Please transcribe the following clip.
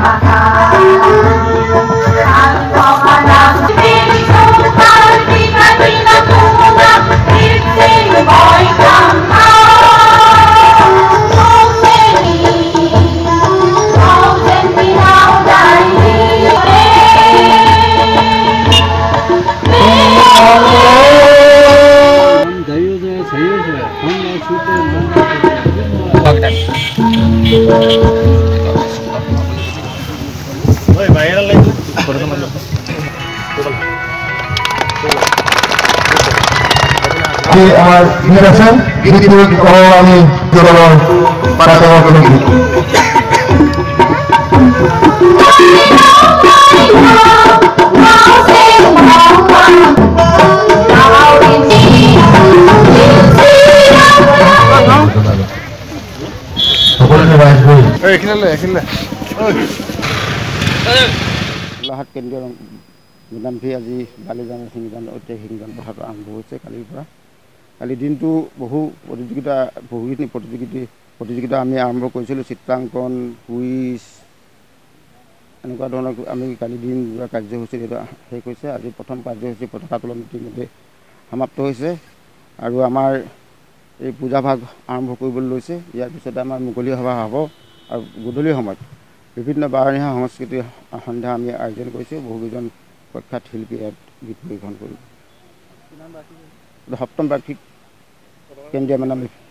আমার গীত আছে গীতগুলো আমি পাঠাতে গোলাঘাট কেন্দ্ৰীয় মিলামভি আজি বালিজান শিংজান ঐতিহাসিক শিংজান পথাৰটো আৰম্ভ হৈছে কালিৰ পৰা। কালি দিনটো বহুখিনি প্ৰতিযোগিতা আমি আৰম্ভ কৰিছিলোঁ। চিত্ৰাংকন, কুইজ এনেকুৱা ধৰণৰ আমি কালি দিন কাৰ্যসূচী শেষ হৈছে। আজি প্ৰথম কাৰ্যসূচী পতাকা তোলন ইতিমধ্যে সমাপ্ত হৈছে আৰু আমাৰ এই পূজাভাগ আৰম্ভ কৰিবলৈ লৈছে। ইয়াৰ পিছতে আমাৰ মুকলি সভা হ'ব আৰু গধূলি সময়ত বিভিন্ন বাৰহীয়া সংস্কৃতিৰ সন্ধ্যা আমি আয়োজন কৰিছোঁ। বহুকেইজন প্ৰখ্যাত শিল্পী ইয়াত গীত পৰিৱেশন কৰিব। সপ্তম বাৰ্ষিক কেন্দ্ৰীয়